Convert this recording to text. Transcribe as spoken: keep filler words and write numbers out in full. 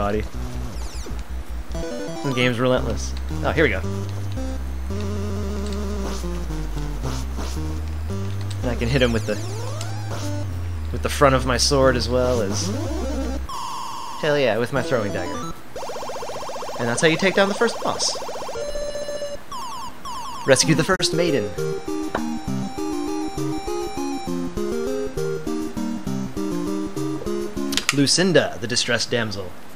body. The game's relentless. Oh, here we go. And I can hit him with the with the front of my sword as well as hell yeah, with my throwing dagger. And that's how you take down the first boss. Rescue the first maiden. Lucinda, the distressed damsel.